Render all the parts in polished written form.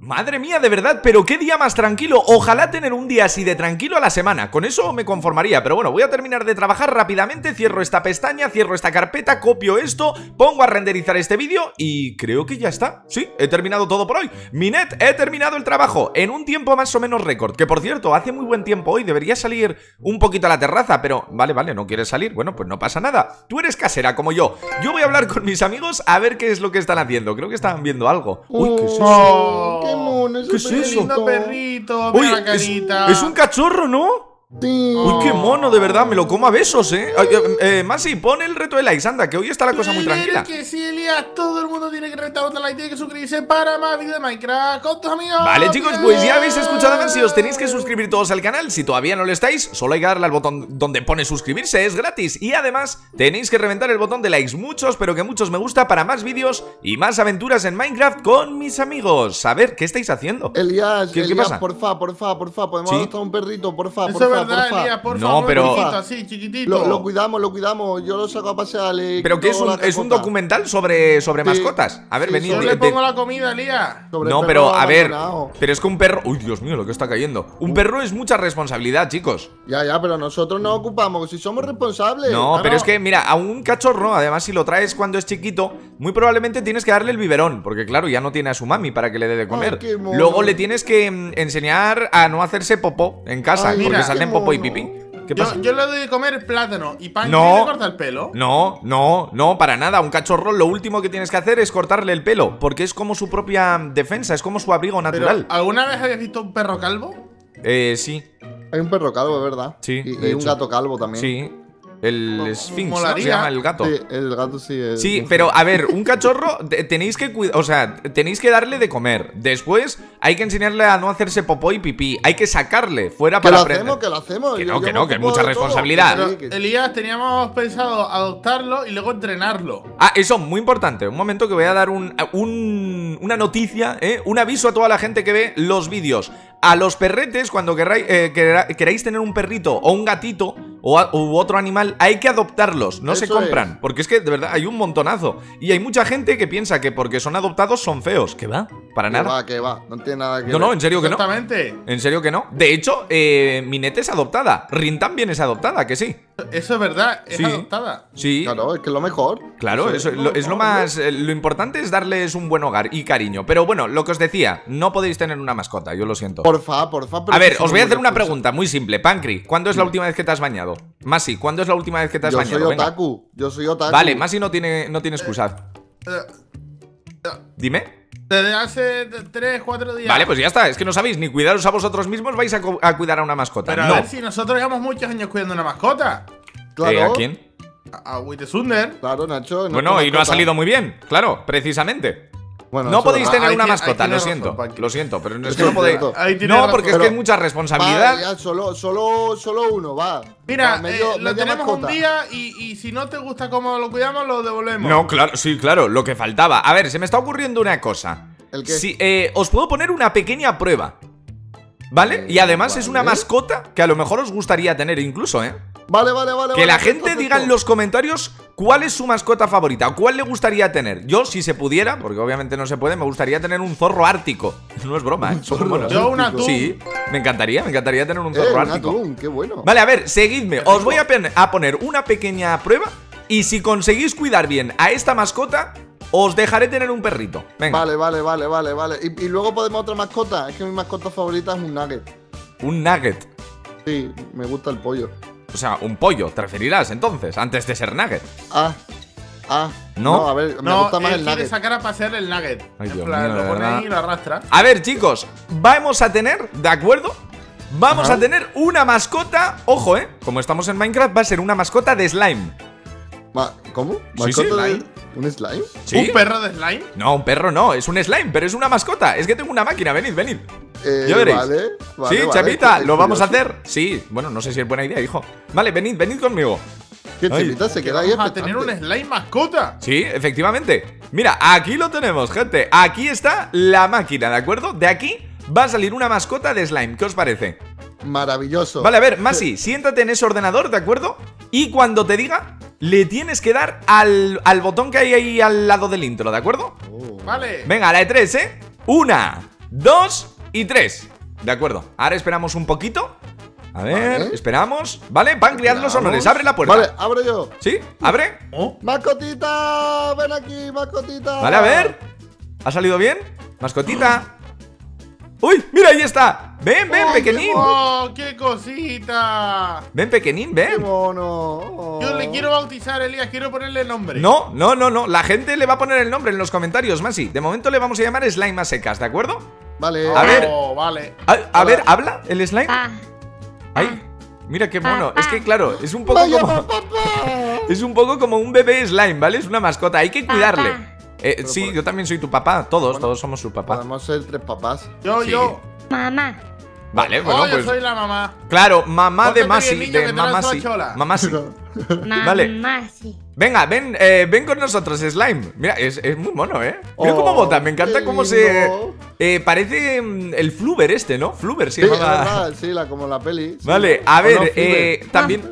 Madre mía, de verdad, pero qué día más tranquilo. Ojalá tener un día así de tranquilo a la semana. Con eso me conformaría, pero bueno, voy a terminar de trabajar rápidamente. Cierro esta pestaña, cierro esta carpeta, copio esto, pongo a renderizar este vídeo y creo que ya está. Sí, he terminado todo por hoy. Minet, he terminado el trabajo en un tiempo más o menos récord. Que por cierto, hace muy buen tiempo hoy. Debería salir un poquito a la terraza, pero vale, no quieres salir. Bueno, pues no pasa nada. Tú eres casera como yo. Yo voy a hablar con mis amigos a ver qué es lo que están haciendo. Creo que estaban viendo algo. Uy, ¿qué es eso? ¡Qué mono! ¿Qué es eso? Lindo perrito, Uy, mira la carita. es un cachorro, ¿no? Sí. Uy, qué mono, de verdad, me lo como a besos, Masi, pon el reto de likes, anda, que hoy está la cosa muy tranquila. Que sí, Elías, todo el mundo tiene que retar otra like, tiene que suscribirse para más vídeos de Minecraft con tus amigos. Vale, chicos, pues ya habéis escuchado a Masi, os tenéis que suscribir todos al canal. Si todavía no lo estáis, solo hay que darle al botón donde pone suscribirse, es gratis. Y además, tenéis que reventar el botón de likes, muchos, pero que muchos me gusta, para más vídeos y más aventuras en Minecraft con mis amigos. A ver, ¿qué estáis haciendo? Elías, ¿Qué pasa? porfa, podemos ¿Sí? adoptar un perrito, porfa, Eso es verdad, Elías, por No, favor, pero- chiquitito, así, chiquitito. Lo cuidamos, yo lo saco a pasear. ¿Pero qué es un documental sobre mascotas? A ver, Sí, venid. Yo le pongo la comida, Elías. No, pero a ver, pero es que un perro... Uy, Dios mío, lo que está cayendo. Un perro es mucha responsabilidad, chicos. Ya, pero nosotros nos ocupamos, si somos responsables. No, Ah, pero es que, mira, a un cachorro, además si lo traes cuando es chiquito, muy probablemente tienes que darle el biberón, porque claro, ya no tiene a su mami para que le dé de comer. qué mono. Luego le tienes que enseñar a no hacerse popó en casa, Ay, porque mira, salen qué popó y mono. pipí. ¿Qué pasa? Yo le doy de comer plátano y pan No. y le corta el pelo. No, para nada. Un cachorro lo último que tienes que hacer es cortarle el pelo, porque es como su propia defensa, es como su abrigo Pero, natural. ¿alguna vez habías visto un perro calvo? Sí, Hay un perro calvo, ¿verdad? Sí, Y de un hecho. gato calvo también. sí. El Sphinx, ¿no? Se molaría. llama el gato. Sí, el gato sí es. Sí, pero a ver, un cachorro tenéis que cuidar, o sea, tenéis que darle de comer. Después hay que enseñarle a no hacerse popó y pipí. Hay que sacarle fuera Que para lo aprender. hacemos, que lo hacemos. Que Yo no, me que es ocupo mucha de todo. responsabilidad. Sí, que- Elías, teníamos pensado adoptarlo y luego entrenarlo. Ah, eso, muy importante. Un momento que voy a dar una noticia, un aviso a toda la gente que ve los vídeos. A los perretes, cuando queráis tener un perrito o un gatito u otro animal, hay que adoptarlos, no se Eso compran. es. Porque es que, de verdad, hay un montonazo. Y hay mucha gente que piensa que porque son adoptados son feos. ¿Qué va? Para nada. Que va, no tiene nada que No, ver. en serio que no. Exactamente. En serio que no. De hecho, Minet es adoptada. Rin también es adoptada, que sí. Eso es verdad, es Sí. adoptada. Sí. Claro, es que es lo mejor. Claro, eso es lo más. Lo importante es darles un buen hogar y cariño. Pero bueno, lo que os decía, no podéis tener una mascota, yo lo siento. Porfa. pero A ver, si os voy a somos hacer una responsables. pregunta muy simple. Pancri, ¿cuándo es la última vez que te has bañado? Masi, ¿cuándo es la última vez que te has Yo bañado? soy Venga. otaku. Yo soy otaku. Vale, Masi no tiene excusa. Eh, Dime. Desde hace 3, 4 días. Vale, pues ya está. Es que no sabéis ni cuidaros a vosotros mismos, vais a cuidar a una mascota. Pero a no. ver si nosotros llevamos muchos años cuidando una mascota. Claro. ¿A quién? A Wittesunder. Claro, Nacho. es Bueno, nuestra y no ha mascota. salido muy bien, claro, precisamente. Bueno, No eso podéis es tener Ahí una tiene- mascota, ahí lo tiene siento. razón, Panqui. Lo siento, pero es Eso que no es podéis. cierto. Ahí tiene No, razón. porque es que Pero- es mucha responsabilidad. Va, ya, solo uno, va. Mira, Va, medio- lo media tenemos mascota. un día y si no te gusta cómo lo cuidamos, lo devolvemos. No, claro, sí, claro, lo que faltaba. A ver, se me está ocurriendo una cosa. ¿El qué? Sí, os puedo poner una pequeña prueba. ¿Vale? Y además es una Vale. mascota que a lo mejor os gustaría tener incluso, ¿eh? Vale. Que la perfecto, gente diga en perfecto. los comentarios cuál es su mascota favorita o cuál le gustaría tener. Yo, si se pudiera, porque obviamente no se puede, me gustaría tener un zorro ártico. No es broma, ¿eh? Son muy zorro monos. Yo un atún. Sí, me encantaría tener un zorro Un ártico. atún, qué bueno. Vale, a ver, seguidme. Os voy a poner una pequeña prueba y si conseguís cuidar bien a esta mascota, os dejaré tener un perrito. Venga. Vale. Y luego podemos otra mascota. Es que mi mascota favorita es un nugget. Un nugget. Sí, me gusta el pollo. O sea, un pollo, te referirás entonces, antes de ser nugget. No, a ver, me No, gusta más él el quiere nugget. sacar a pasear el nugget. Ay, En Dios plan, mío, lo de pone verdad. ahí y lo arrastra. A ver, chicos, vamos a tener, ¿de acuerdo? Vamos Ajá. a tener una mascota. Ojo, como estamos en Minecraft, va a ser una mascota de slime. ¿Cómo? Sí, ¿Mascota sí. de un slime? ¿Sí? ¿Un perro de slime? No, un perro no, es un slime, pero es una mascota. Es que tengo una máquina, venid. Ya veréis. Vale, Sí, vale, Chapita, qué lo vamos a curioso. hacer. Sí, bueno, no sé si es buena idea, hijo. Vale, venid conmigo. Que Ay. Chapita se Que queda ahí vamos a tener un expectante. slime mascota. Sí, efectivamente. Mira, aquí lo tenemos, gente. Aquí está la máquina, ¿de acuerdo? De aquí va a salir una mascota de slime. ¿Qué os parece? Maravilloso. Vale, a ver, Masi, siéntate en ese ordenador, ¿de acuerdo? Y cuando te diga, le tienes que dar al botón que hay ahí al lado del intro, ¿de acuerdo? Oh. Vale. Venga, a la de 3, ¿eh? 1, 2 y 3. De acuerdo, ahora esperamos un poquito. A ver, Vale. esperamos. Vale, Pancreas los honores, abre la puerta. Vale, abro yo. ¿Sí? ¿Abre? ¡Mascotita! ¡Ven aquí, mascotita! Vale, a ver. ¿Ha salido bien? Mascotita. ¡Uy! ¡Mira, ahí está! Ven, ven, ¡Oh, pequeñín. ¡Oh, qué cosita! Ven, pequeñín, ¡Qué ven. mono! Oh. Yo le quiero bautizar, Elías, quiero ponerle nombre. No, no, no, no. La gente le va a poner el nombre en los comentarios, Masi. De momento le vamos a llamar Slime a secas, ¿de acuerdo? Vale. A ver. Vale. A ver, ¿habla el slime? Pa. Ay, mira qué mono. Pa, Es que pa. claro, es un poco ¡Vaya, como papá! es un poco como un bebé slime, ¿vale? Es una mascota, hay que cuidarle. Papá. Sí, por- yo también soy tu papá. Todos, Bueno. todos somos su papá. Podemos ser 3 papás. Sí. Yo. Mamá. Vale, bueno, Yo pues soy la mamá. claro, mamá de Pórtate Masi, bien, niño, de que te mamá lanzo sí. la chola. Mamá sí. Mamá, Vale. sí. Venga, ven, ven con nosotros, Slime. Mira, es muy mono, ¿eh? Mira Oh, cómo bota, me encanta qué cómo se... lindo. Parece el Flubber este, ¿no? Flubber se Sí, es llamaba. verdad, sí, como la peli. Sí. Vale, a ¿O ver, no, Flubber? también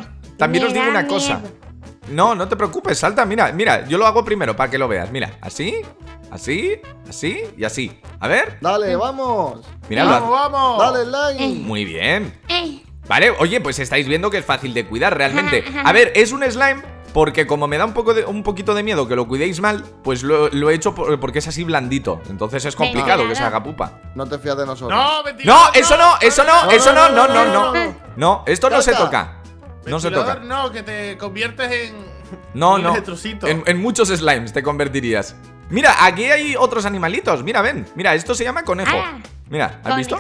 Ay, os me digo da una cosa. miedo. No, no te preocupes, salta, mira, yo lo hago primero para que lo veas. Mira, así, así, así y así. A ver, Dale, vamos. mira, Vamos, vamos. Dale, like. muy bien. Eh, Vale, oye, pues estáis viendo que es fácil de cuidar realmente. A ver, es un slime porque como me da un poquito de miedo que lo cuidéis mal, pues lo he hecho porque es así blandito. Entonces es complicado Venga, que se claro. haga pupa. No te fías de nosotros. No, mentira. No, eso no, eso no, eso no, no, no, no. no. No, esto no se Toca. toca. No se Ventilador, toca. No, que te conviertes en. No, miles no. de trocitos. En muchos slimes te convertirías. Mira, aquí hay otros animalitos. Mira, ven. Mira, esto se llama conejo. Ah. Mira, ¿has visto?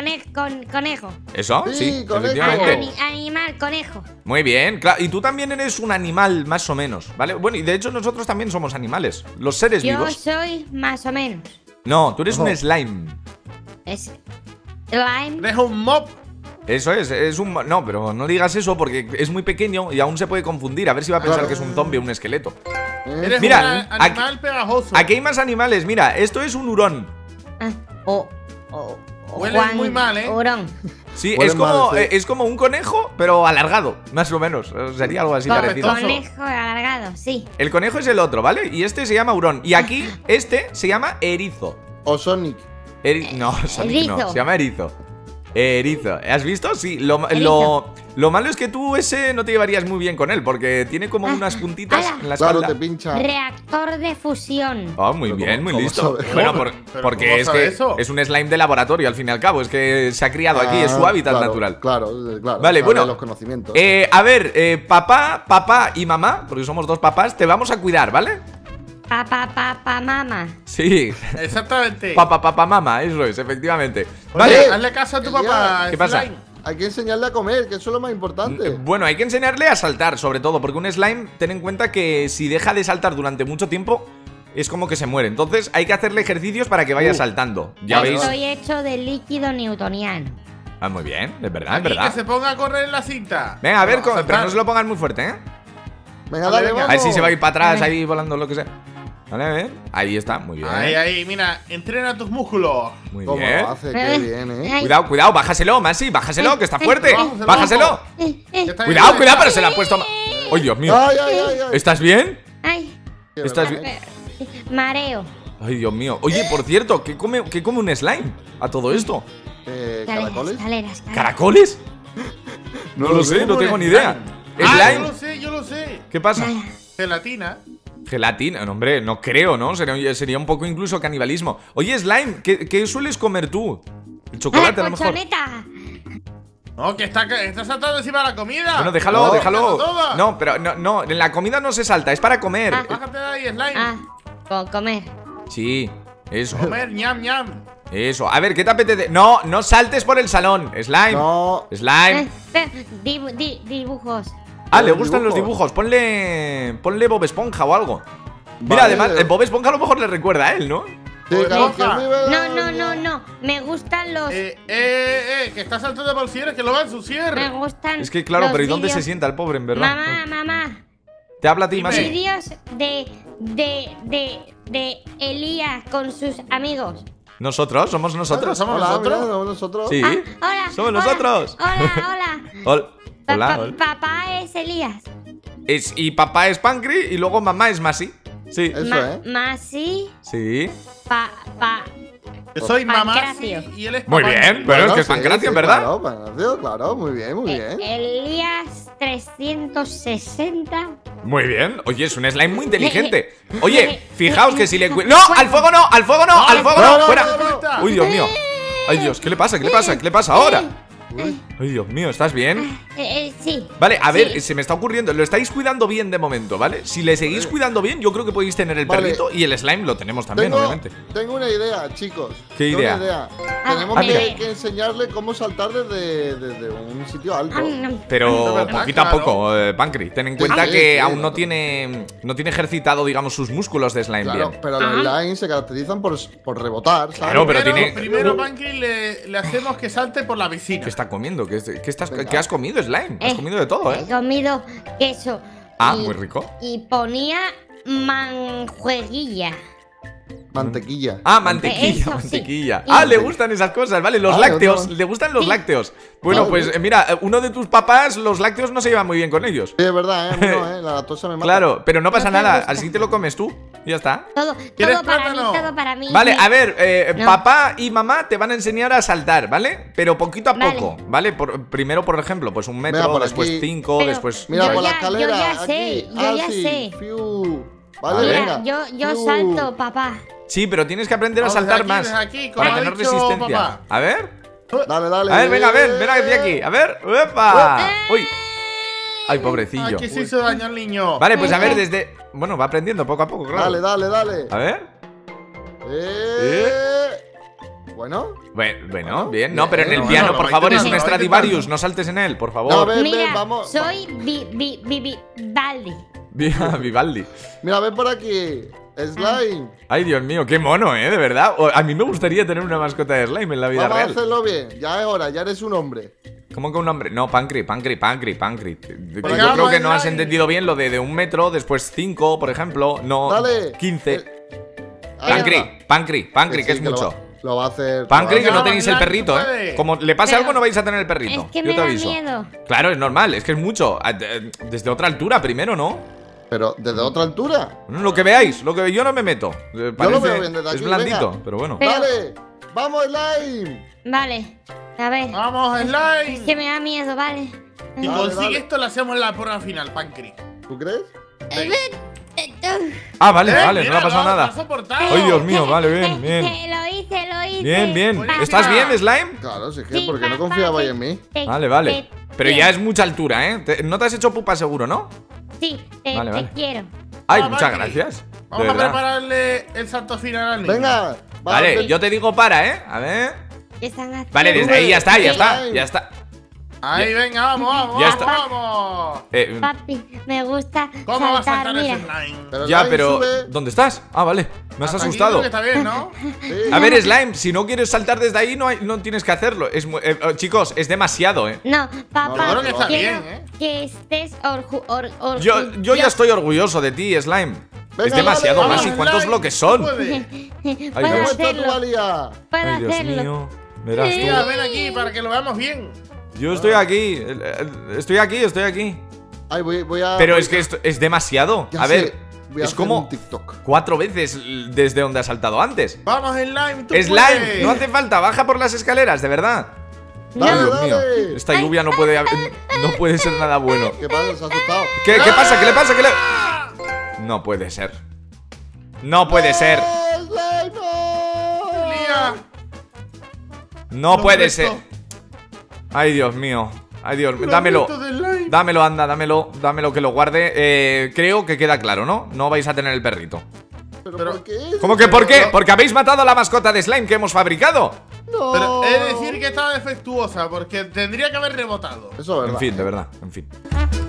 Conejo. ¿Eso? Sí, Sí, conejo. efectivamente. Animal, conejo. Muy bien, claro. Y tú también eres un animal, más o menos, ¿vale? Bueno, y de hecho nosotros también somos animales. Los seres Yo vivos. soy más o menos. No, tú eres un Ojo. slime. Es slime. Deja un mob. Eso es un... No, pero no digas eso porque es muy pequeño y aún se puede confundir. A ver si va a pensar Claro. que es un zombie o un esqueleto. Eres Mira, un aquí- animal pegajoso. Aquí hay más animales. Mira, esto es un hurón. Ah, o Huele muy mal, ¿eh? Hurón. Sí, Huele es como, mal, sí. es como un conejo, pero alargado, más o menos. Sería algo así No, parecido. Oso. Conejo alargado, sí. El conejo es el otro, ¿vale? Y este se llama hurón. Y aquí, este se llama erizo. O Sonic. No, Sonic no, Erizo. se llama erizo. Erizo. ¿Has visto? Sí, lo malo es que tú ese no te llevarías muy bien con él, porque tiene como unas puntitas ala. en la Claro, espalda. te pincha. Reactor de fusión. Oh, muy Pero bien, ¿cómo- muy cómo listo. sabe? Bueno, Pero porque ¿cómo es sabe que eso? es un slime de laboratorio al fin y al cabo. Es que se ha criado aquí, es su hábitat claro, natural. Claro, claro. Vale, sabe bueno. los conocimientos. A ver, papá y mamá, porque somos dos papás, te vamos a cuidar, ¿vale? Papá, mamá. Sí. Exactamente. Papá, mamá, eso es, efectivamente. Oye, Vale. Hazle caso a tu Elías, papá. ¿qué pasa? Slime. Hay que enseñarle a comer, que eso es lo más importante. Bueno, hay que enseñarle a saltar, sobre todo, porque un slime, ten en cuenta que si deja de saltar durante mucho tiempo, es como que se muere. Entonces hay que hacerle ejercicios para que vaya saltando. Ya veis. Estoy hecho de líquido newtoniano. Ah, muy bien, es verdad, es Aquí, verdad. que se ponga a correr en la cinta. Venga, a ver, Vamos pero no saltar. se lo pongan muy fuerte, ¿eh? Venga, Vale, dale, venga. A ver vamos. si se va a ir para atrás, Vale. ahí volando, lo que sea. Vale, a ver. Ahí está, muy bien. Ahí, mira, entrena tus músculos. Muy ¿Cómo bien. lo hace? Qué bien, ¿eh? Ay. Cuidado, bájaselo, Masi, bájaselo, que está fuerte. Vamos, Bájaselo. Ya está Cuidado, bien. cuidado, pero se la ha puesto. ¡Ay, Dios mío! Ay, ay, ay, ay. ¿Estás bien? Ay, Qué ¿Estás verdad, bien? ¿eh? mareo. Ay, Dios mío. Oye, por cierto, ¿qué come un slime a todo esto? ¿Caracoles? Escaleras. ¿Caracoles? No lo sé, no ¿Cómo tengo un ni idea. Ah, ¿Slime? yo lo sé. ¿Qué pasa? Gelatina. Gelatina, no, hombre, no creo, ¿no? Sería un poco incluso canibalismo. Oye, Slime, ¿qué sueles comer tú? El chocolate, a lo mejor. Colchoneta. No, que está saltando encima de la comida. Bueno, déjalo, No. déjalo. Toma. No, pero no, en la comida no se salta, es para comer. Ah. Bájate de ahí, Slime. Ah, comer. Sí, eso. Comer, ñam, ñam. Eso. A ver, ¿qué te apetece? No, no saltes por el salón. Slime. No. Slime. Dibujos. Ah, le Los gustan los dibujos. dibujos. Ponle Bob Esponja o algo. Mira, Vale. además, Bob Esponja a lo mejor le recuerda a él, ¿no? Sí, claro, que Esponja. muy bueno. No. Me gustan los. Que está saltando por cierre, que lo va en su Me cierre. gustan. Es que claro, los pero ¿y dónde se vídeos. sienta el pobre, en verdad? Mamá. Te habla a ti, Dime. Masi. Vídeos de Elías con sus amigos. ¿Nosotros? ¿Somos nosotros? Somos Hola, nosotros. mira, somos nosotros. Sí. Ah, hola. Somos hola, nosotros. Hola. Hola. Papá es Elías. Y papá es Pancri y luego mamá es Masi. Sí. Eso, ¿eh? Masi. Sí. Yo soy mamá Pancracio. y él es Muy papá. bien, pero es que es sí, Pancracio, sí, ¿verdad? Claro, Pancracio, claro, muy bien, muy bien. Elías 360. Muy bien. Oye, es un slime muy inteligente. Oye, fijaos que si le... ¡No! ¡Al fuego no! ¡Al fuego no! ¡Al fuego no! no, ¡Fuera! no, ¡Uy, Dios mío! ¡Ay, Dios! ¿Qué le pasa? ¿Qué le pasa? ¿Qué le pasa ahora? ¡Ay, Dios mío! ¿Estás bien? Sí. Vale, a ver, Sí. se me está ocurriendo. Lo estáis cuidando bien de momento, ¿vale? Si le seguís cuidando bien, yo creo que podéis tener el Vale. perrito y el slime lo tenemos también, obviamente. Tengo una idea, chicos. ¿Qué Tengo idea? una idea. Ah, Tenemos mira. que enseñarle cómo saltar desde un sitio alto. Pero verdad, poquito a claro. poco, Pancri. Ten en cuenta sí, que sí, aún no no. tiene ejercitado, digamos, sus músculos de slime Claro, bien. pero los lines se caracterizan por rebotar, ¿sabes? Claro, pero tiene- Primero, Pancri, le hacemos que salte por la piscina. ¿Qué está comiendo? ¿Qué Venga. has comido, slime? Has comido de todo, He ¿eh? comido queso. Ah, muy rico. Y ponía manjueguilla. Mantequilla. Ah, mantequilla, Eso, sí. mantequilla. Y- Ah, le gustan esas cosas, ¿vale? Los Vale, lácteos, otro. le gustan los Sí. lácteos. Bueno, Vale. pues mira, uno de tus papás, los lácteos no se llevan muy bien con ellos. Sí, es verdad, ¿eh? No, La lactosa me mata. Claro, pero no pasa No te nada, gusta. así te lo comes tú. Y ya está. Todo ¿Quieres para plátano? mí, todo para mí. Vale, a ver, No. papá y mamá te van a enseñar a saltar, ¿vale? Pero poquito a Vale. poco, ¿vale? Primero, por ejemplo, pues un metro, Venga, por después aquí. 5, Pero- después... Mira, Yo por la ya- escalera. yo ya aquí. sé, yo ya Así, sé. fiu. A Vale, ver. venga. Mira, yo Fiu. salto, papá. Sí, pero tienes que aprender a Vamos saltar desde aquí, más desde aquí, como para ha tener dicho resistencia. papá. A ver, Dale, dale. a ver, venga, ven aquí. A ver, ¡uepa! Uy. Ay, Ay, pobrecillo. que se hizo daño al niño. Vale, pues a ver, desde... Bueno, va aprendiendo poco a poco, claro. Dale, dale, dale. A ver. Bueno. Bueno, bien. No, pero en el Bueno, piano, bueno, por lo favor, va es un intentando, Stradivarius, no saltes en él, por No, favor. ven, Mira, vamos. soy Vivaldi. Vivaldi. Mira, ven por aquí. Slime. Ay, Dios mío, qué mono, de verdad. A mí me gustaría tener una mascota de slime en la vida Vamos a real. hacerlo bien. Ya es hora, ya eres un hombre. ¿Cómo que un nombre? No, Pancri. Yo Venga, creo que vamos, no has slime. entendido bien lo de un metro, después 5, por ejemplo, no Dale. 15. Ahí está. Pancri, que es sí, mucho. Lo va a hacer. Pancri, que no Vamos, tenéis el Slime, perrito, tú puedes. Como le pase Pero- algo, no vais a tener el perrito. Es que Yo me te da aviso. miedo. Claro, es normal, es que es mucho. Desde otra altura primero, ¿no? Pero desde otra altura. Lo que veáis, lo que yo no me meto. lo veo bien desde es aquí, blandito, venga. pero bueno. Pero- Dale. Vamos, Slime. Vale, a ver. Vamos, Es slime. que me da miedo, vale. Si Dale, consigue dale. esto, lo hacemos en la prueba final, Pancri. ¿Tú crees? Ah, vale, no le mira, ha pasado lo nada. has soportado. Ay, Dios mío, vale, bien, bien. Lo hice. Bien. Buenísima. ¿Estás bien, Slime? Claro, sí que Sí, porque no papá, confiabais sí. en mí. Vale. Pero ya es mucha altura, ¿eh? No te has hecho pupa seguro, ¿no? Sí, Vale, te vale. quiero. Ay, Vamos, muchas Pancri. gracias. De Vamos a verdad. prepararle el salto final al niño. Venga. Vale, ven. yo te digo para, ¿eh? A ver. ¿Qué están haciendo? Vale, desde ahí ya está. Slime. Ya está. Ahí, venga, vamos. Ya está. Vamos. Papi, me gusta ¿Cómo va a saltar, saltar ese mira. slime? Pero Ya, Slime, pero sube. ¿dónde estás? Ah, vale. Me has Hasta aquí asustado. creo que está bien, ¿no? Sí. A ver, Slime, si no quieres saltar desde ahí, no tienes que hacerlo. Chicos, es demasiado, ¿eh? No, papá, No, creo que está quiero bien, ¿eh? que estés orgulloso. Yo ya estoy orgulloso de ti, Slime. Venga, Es demasiado dale, más. Vamos, ¿Y cuántos slime, bloques tú son? puedes. Puedo Dios. ¿Cómo está tu hacerlo, valía? puedo Ay, Dios hacerlo. mío. Verás tú. Mira, ven aquí para que lo veamos bien. Yo estoy aquí. Estoy aquí. Ay, voy a. Pero es que esto es demasiado. Ya A sé, ver, voy a es hacer como un TikTok. 4 veces desde donde ha saltado antes. Vamos, slime, tú Slime, puedes. no hace falta, baja por las escaleras, de verdad. Dale, Ay, Dios dale. mío. Esta lluvia no puede ser nada bueno. ¿Qué pasa? ¿Se ha asustado? ¿Qué pasa? ¿Qué le pasa? No puede ser. No puede ser. ¡No, Slime, no! Lía. No Lo puede presto. ser. Ay, Dios mío. Ay, Dios mío. Lo Dámelo. presto de slime. Dámelo, anda, dámelo que lo guarde. Creo que queda claro, ¿no? No vais a tener el perrito. ¿Pero Pero- por qué? ¿Cómo que por qué? Porque habéis matado a la mascota de slime que hemos fabricado. No. Pero he de decir que estaba defectuosa porque tendría que haber rebotado. Eso es verdad. En fin, de verdad, en fin.